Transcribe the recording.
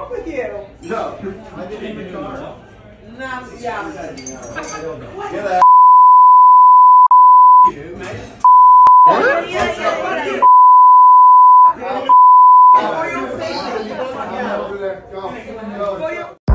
wrong with you? No. I did in the car. No, yeah. Get that you, mate. Yeah. For your face.